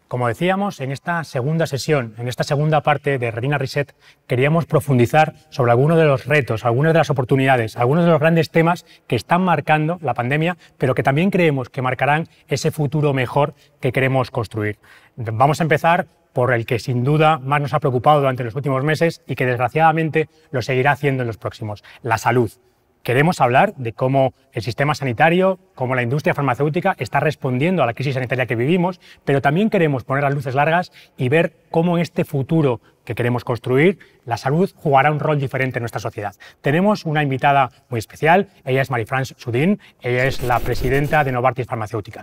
Como decíamos, en esta segunda sesión, en esta segunda parte de Retina Reset, queríamos profundizar sobre algunos de los retos, algunas de las oportunidades, algunos de los grandes temas que están marcando la pandemia, pero que también creemos que marcarán ese futuro mejor que queremos construir. Vamos a empezar por el que sin duda más nos ha preocupado durante los últimos meses y que desgraciadamente lo seguirá haciendo en los próximos: la salud. Queremos hablar de cómo el sistema sanitario, cómo la industria farmacéutica está respondiendo a la crisis sanitaria que vivimos, pero también queremos poner las luces largas y ver cómo en este futuro que queremos construir, la salud jugará un rol diferente en nuestra sociedad. Tenemos una invitada muy especial, ella es Marie-France Sudin, ella es la presidenta de Novartis Pharmaceutical.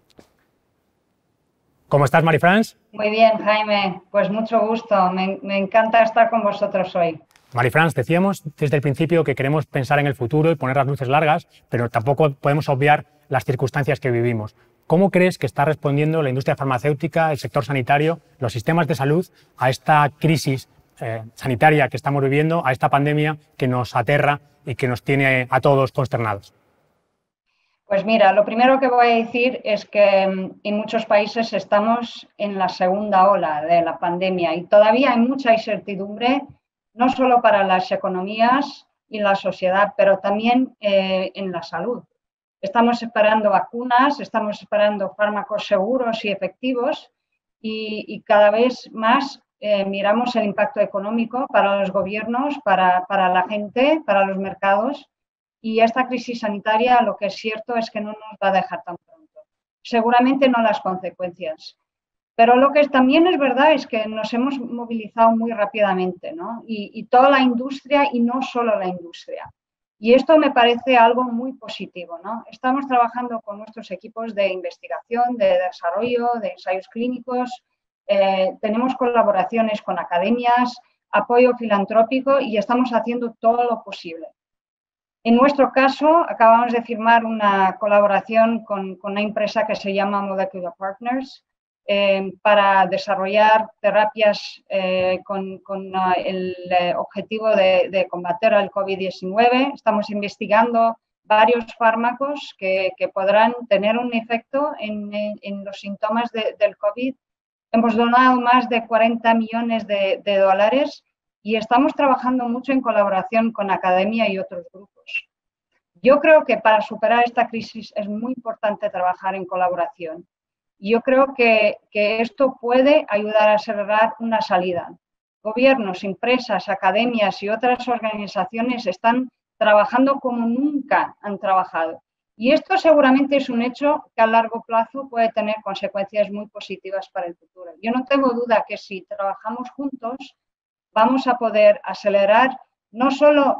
¿Cómo estás, Marie-France? Muy bien, Jaime, pues mucho gusto, me encanta estar con vosotros hoy. Marie-France, decíamos desde el principio que queremos pensar en el futuro y poner las luces largas, pero tampoco podemos obviar las circunstancias que vivimos. ¿Cómo crees que está respondiendo la industria farmacéutica, el sector sanitario, los sistemas de salud a esta crisis sanitaria que estamos viviendo, a esta pandemia que nos aterra y que nos tiene a todos consternados? Pues mira, lo primero que voy a decir es que en muchos países estamos en la segunda ola de la pandemia y todavía hay mucha incertidumbre, no solo para las economías y la sociedad, pero también en la salud. Estamos esperando vacunas, estamos esperando fármacos seguros y efectivos y cada vez más miramos el impacto económico para los gobiernos, para la gente, para los mercados. Y esta crisis sanitaria, lo que es cierto es que no nos va a dejar tan pronto. Seguramente no las consecuencias. Pero lo que también es verdad es que nos hemos movilizado muy rápidamente, ¿no? Y toda la industria y no solo la industria. Y esto me parece algo muy positivo, ¿no? Estamos trabajando con nuestros equipos de investigación, de desarrollo, de ensayos clínicos, tenemos colaboraciones con academias, apoyo filantrópico y estamos haciendo todo lo posible. En nuestro caso, acabamos de firmar una colaboración con una empresa que se llama Molecular Partners para desarrollar terapias con el objetivo de combatir el COVID-19. Estamos investigando varios fármacos que podrán tener un efecto en los síntomas del COVID. Hemos donado más de 40 millones de dólares y estamos trabajando mucho en colaboración con academia y otros grupos. Yo creo que para superar esta crisis es muy importante trabajar en colaboración. Yo creo que esto puede ayudar a acelerar una salida. Gobiernos, empresas, academias y otras organizaciones están trabajando como nunca han trabajado. Y esto seguramente es un hecho que a largo plazo puede tener consecuencias muy positivas para el futuro. Yo no tengo duda que si trabajamos juntos vamos a poder acelerar no solo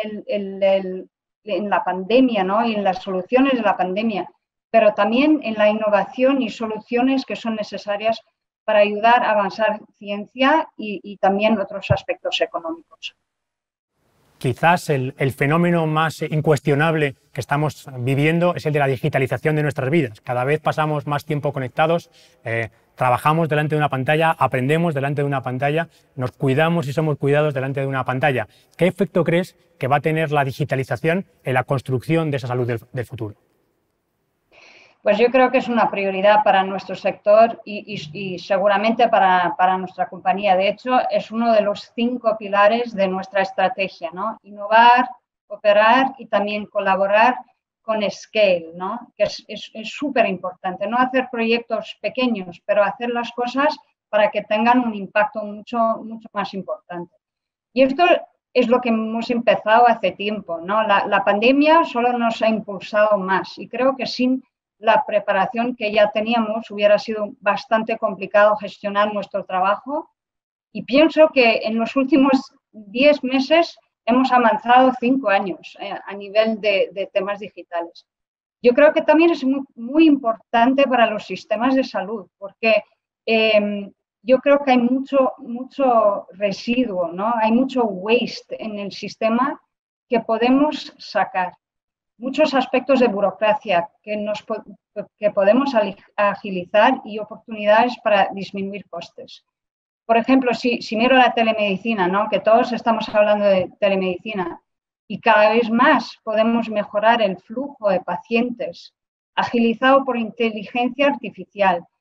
en la pandemia, ¿no? Y en las soluciones de la pandemia, pero también en la innovación y soluciones que son necesarias para ayudar a avanzar ciencia y también otros aspectos económicos. Quizás el fenómeno más incuestionable que estamos viviendo es el de la digitalización de nuestras vidas. Cada vez pasamos más tiempo conectados, trabajamos delante de una pantalla, aprendemos delante de una pantalla, nos cuidamos y somos cuidados delante de una pantalla. ¿Qué efecto crees que va a tener la digitalización en la construcción de esa salud del futuro? Pues yo creo que es una prioridad para nuestro sector y seguramente para nuestra compañía. De hecho, es uno de los 5 pilares de nuestra estrategia, ¿no? Innovar, operar y también colaborar con scale, ¿no? Que es súper importante. No hacer proyectos pequeños, pero hacer las cosas para que tengan un impacto mucho más importante. Y esto es lo que hemos empezado hace tiempo, ¿no? La pandemia solo nos ha impulsado más y creo que sin la preparación que ya teníamos hubiera sido bastante complicado gestionar nuestro trabajo y pienso que en los últimos 10 meses hemos avanzado 5 años a nivel de temas digitales. Yo creo que también es muy importante para los sistemas de salud porque yo creo que hay mucho residuo, ¿no? Hay mucho waste en el sistema que podemos sacar. Muchos aspectos de burocracia que podemos agilizar y oportunidades para disminuir costes. Por ejemplo, si miro la telemedicina, ¿no? Que todos estamos hablando de telemedicina y cada vez más podemos mejorar el flujo de pacientes agilizado por inteligencia artificial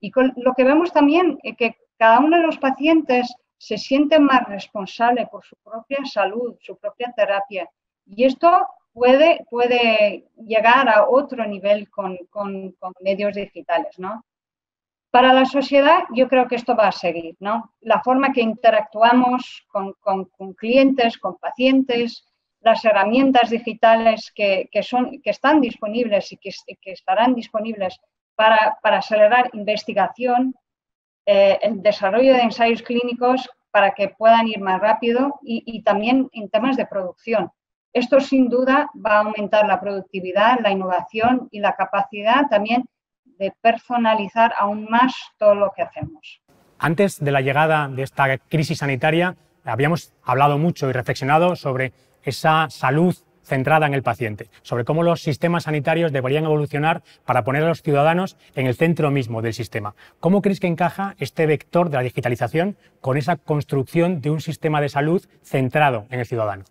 Y lo que vemos también es que cada uno de los pacientes se siente más responsable por su propia salud, su propia terapia. Y esto puede llegar a otro nivel con medios digitales, ¿no? Para la sociedad, yo creo que esto va a seguir, ¿no? La forma que interactuamos con clientes, con pacientes, las herramientas digitales que están disponibles y que estarán disponibles para acelerar investigación, el desarrollo de ensayos clínicos para que puedan ir más rápido y también en temas de producción. Esto sin duda va a aumentar la productividad, la innovación y la capacidad también de personalizar aún más todo lo que hacemos. Antes de la llegada de esta crisis sanitaria, habíamos hablado mucho y reflexionado sobre esa salud centrada en el paciente, sobre cómo los sistemas sanitarios deberían evolucionar para poner a los ciudadanos en el centro mismo del sistema. ¿Cómo crees que encaja este vector de la digitalización con esa construcción de un sistema de salud centrado en el ciudadano?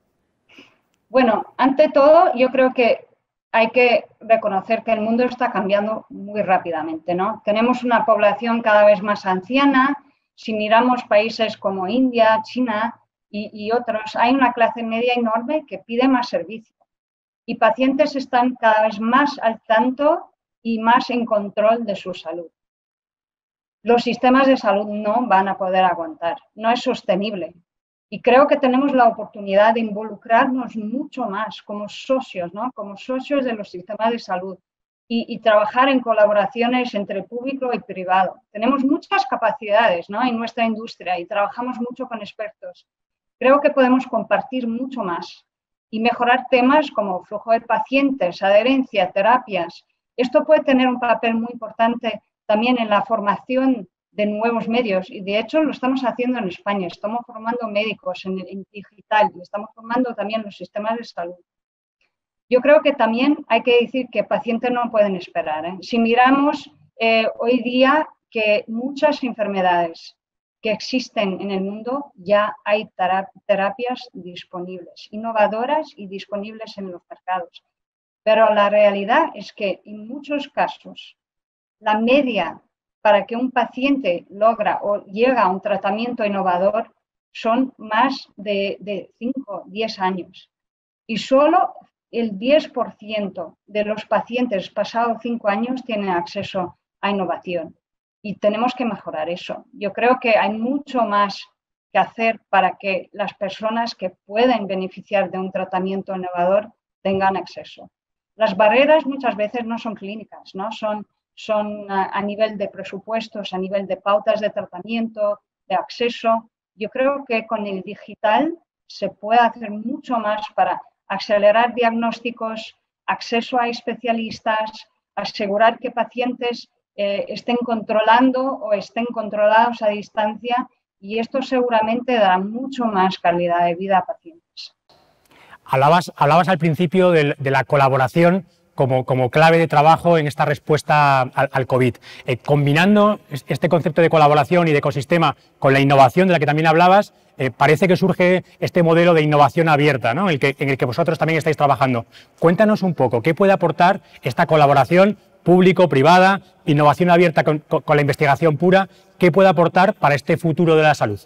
Bueno, ante todo, yo creo que hay que reconocer que el mundo está cambiando muy rápidamente, ¿no? Tenemos una población cada vez más anciana. Si miramos países como India, China y otros, hay una clase media enorme que pide más servicio. Y pacientes están cada vez más al tanto y más en control de su salud. Los sistemas de salud no van a poder aguantar, no es sostenible. Y creo que tenemos la oportunidad de involucrarnos mucho más como socios, ¿no? Como socios de los sistemas de salud y trabajar en colaboraciones entre público y privado. Tenemos muchas capacidades, ¿no? En nuestra industria y trabajamos mucho con expertos. Creo que podemos compartir mucho más y mejorar temas como flujo de pacientes, adherencia, terapias. Esto puede tener un papel muy importante también en la formación de nuevos medios y de hecho lo estamos haciendo en España, estamos formando médicos en digital y estamos formando también los sistemas de salud. Yo creo que también hay que decir que pacientes no pueden esperar, ¿eh? Si miramos hoy día que muchas enfermedades que existen en el mundo ya hay terapias disponibles, innovadoras y disponibles en los mercados. Pero la realidad es que en muchos casos la media para que un paciente logra o llega a un tratamiento innovador son más de 5, 10 años. Y solo el 10% de los pacientes pasados 5 años tienen acceso a innovación. Y tenemos que mejorar eso. Yo creo que hay mucho más que hacer para que las personas que pueden beneficiar de un tratamiento innovador tengan acceso. Las barreras muchas veces no son clínicas, ¿no? Son a nivel de presupuestos, a nivel de pautas de tratamiento, de acceso. Yo creo que con el digital se puede hacer mucho más para acelerar diagnósticos, acceso a especialistas, asegurar que pacientes estén controlando o estén controlados a distancia y esto seguramente dará mucho más calidad de vida a pacientes. Hablabas al principio de la colaboración como clave de trabajo en esta respuesta al COVID. Combinando este concepto de colaboración y de ecosistema con la innovación de la que también hablabas, parece que surge este modelo de innovación abierta, ¿no? en el que vosotros también estáis trabajando. Cuéntanos un poco, ¿qué puede aportar esta colaboración público-privada, innovación abierta con la investigación pura? ¿Qué puede aportar para este futuro de la salud?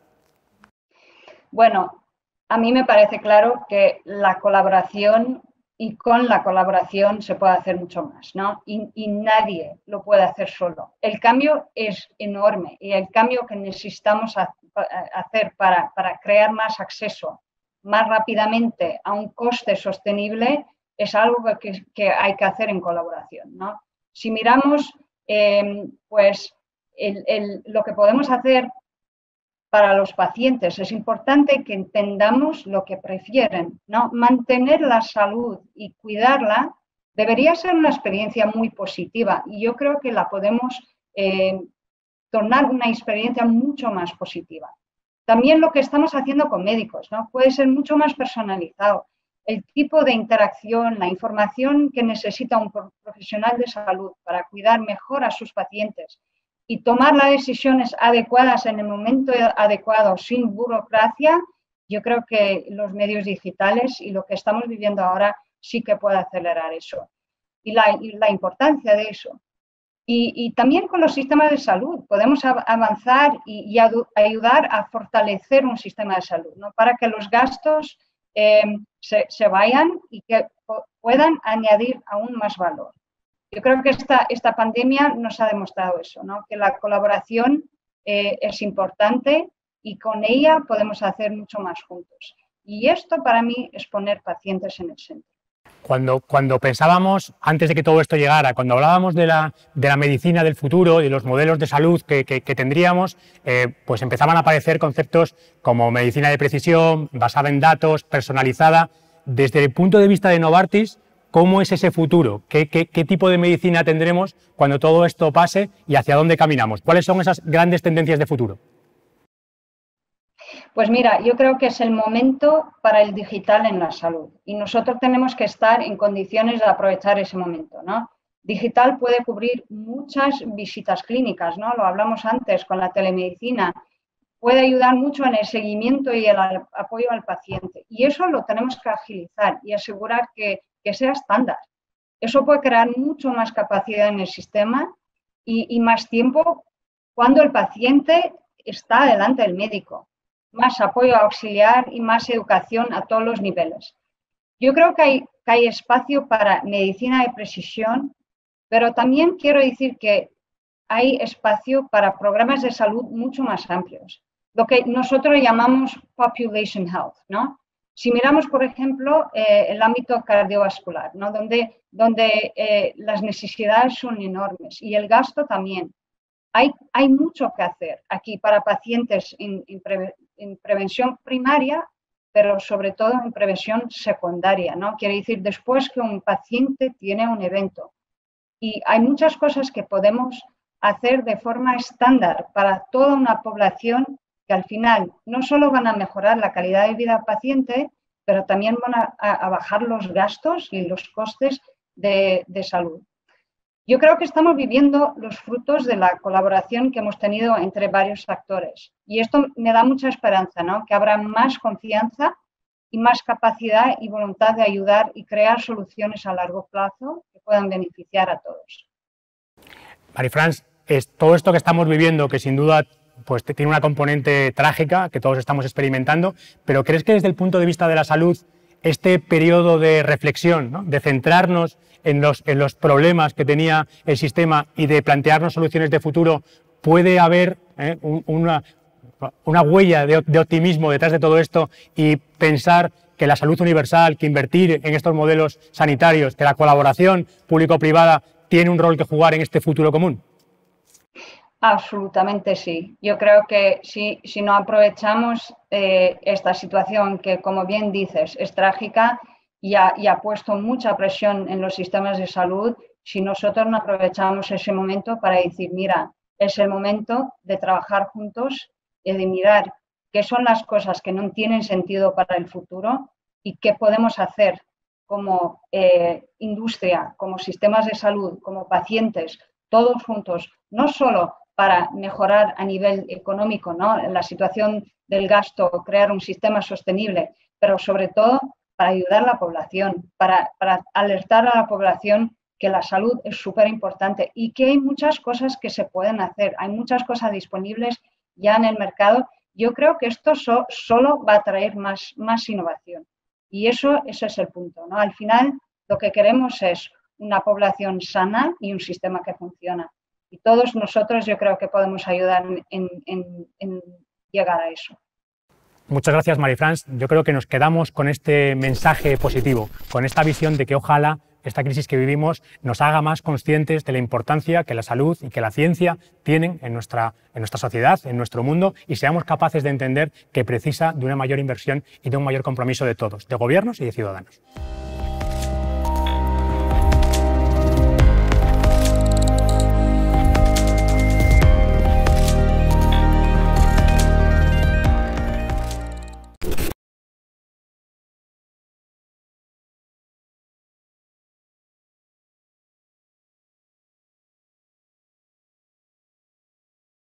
Bueno, a mí me parece claro que la colaboración y con la colaboración se puede hacer mucho más, ¿no? Y nadie lo puede hacer solo. El cambio es enorme y el cambio que necesitamos hacer para crear más acceso más rápidamente a un coste sostenible es algo que hay que hacer en colaboración, ¿no? Si miramos, pues, lo que podemos hacer para los pacientes, es importante que entendamos lo que prefieren, ¿no? Mantener la salud y cuidarla debería ser una experiencia muy positiva y yo creo que la podemos tornar una experiencia mucho más positiva. También lo que estamos haciendo con médicos, ¿no? Puede ser mucho más personalizado. El tipo de interacción, la información que necesita un profesional de salud para cuidar mejor a sus pacientes y tomar las decisiones adecuadas en el momento adecuado, sin burocracia, yo creo que los medios digitales y lo que estamos viviendo ahora sí que puede acelerar eso. Y la importancia de eso. Y también con los sistemas de salud podemos avanzar y ayudar a fortalecer un sistema de salud, ¿no? Para que los gastos se vayan y que puedan añadir aún más valor. Yo creo que esta pandemia nos ha demostrado eso, ¿no? Que la colaboración es importante y con ella podemos hacer mucho más juntos. Y esto para mí es poner pacientes en el centro. Cuando pensábamos, antes de que todo esto llegara, cuando hablábamos de la medicina del futuro y de los modelos de salud que tendríamos, pues empezaban a aparecer conceptos como medicina de precisión, basada en datos, personalizada. Desde el punto de vista de Novartis, ¿cómo es ese futuro? ¿Qué tipo de medicina tendremos cuando todo esto pase y hacia dónde caminamos? ¿Cuáles son esas grandes tendencias de futuro? Pues mira, yo creo que es el momento para el digital en la salud y nosotros tenemos que estar en condiciones de aprovechar ese momento, ¿no? Digital puede cubrir muchas visitas clínicas, ¿no? Lo hablamos antes con la telemedicina. Puede ayudar mucho en el seguimiento y el apoyo al paciente. Y eso lo tenemos que agilizar y asegurar que sea estándar. Eso puede crear mucho más capacidad en el sistema y más tiempo cuando el paciente está delante del médico. Más apoyo auxiliar y más educación a todos los niveles. Yo creo que hay espacio para medicina de precisión, pero también quiero decir que hay espacio para programas de salud mucho más amplios, lo que nosotros llamamos population health, ¿no? Si miramos, por ejemplo, el ámbito cardiovascular, ¿no? donde las necesidades son enormes y el gasto también. Hay mucho que hacer aquí para pacientes en prevención primaria, pero sobre todo en prevención secundaria, ¿no? Quiere decir, después que un paciente tiene un evento. Y hay muchas cosas que podemos hacer de forma estándar para toda una población que al final no solo van a mejorar la calidad de vida del paciente, pero también van a bajar los gastos y los costes de salud. Yo creo que estamos viviendo los frutos de la colaboración que hemos tenido entre varios actores y esto me da mucha esperanza, ¿no? Que habrá más confianza y más capacidad y voluntad de ayudar y crear soluciones a largo plazo que puedan beneficiar a todos. Marie-France, todo esto que estamos viviendo, que sin duda pues, tiene una componente trágica que todos estamos experimentando, pero ¿crees que desde el punto de vista de la salud este periodo de reflexión, ¿no? De centrarnos en los problemas que tenía el sistema y de plantearnos soluciones de futuro, puede haber una huella de optimismo detrás de todo esto y pensar que la salud universal, que invertir en estos modelos sanitarios, que la colaboración público-privada tiene un rol que jugar en este futuro común? Absolutamente sí. Yo creo que si no aprovechamos esta situación que, como bien dices, es trágica y ha puesto mucha presión en los sistemas de salud, si nosotros no aprovechamos ese momento para decir, mira, es el momento de trabajar juntos y de mirar qué son las cosas que no tienen sentido para el futuro y qué podemos hacer como industria, como sistemas de salud, como pacientes, todos juntos, no solo para mejorar a nivel económico, ¿no? La situación del gasto, crear un sistema sostenible, pero sobre todo para ayudar a la población, para alertar a la población que la salud es súper importante y que hay muchas cosas que se pueden hacer, hay muchas cosas disponibles ya en el mercado. Yo creo que esto solo va a traer más innovación y eso es el punto, ¿no? Al final lo que queremos es una población sana y un sistema que funciona. Y todos nosotros yo creo que podemos ayudar en llegar a eso. Muchas gracias, Marie-France. Yo creo que nos quedamos con este mensaje positivo, con esta visión de que ojalá esta crisis que vivimos nos haga más conscientes de la importancia que la salud y que la ciencia tienen en nuestra sociedad, en nuestro mundo, y seamos capaces de entender que precisa de una mayor inversión y de un mayor compromiso de todos, de gobiernos y de ciudadanos.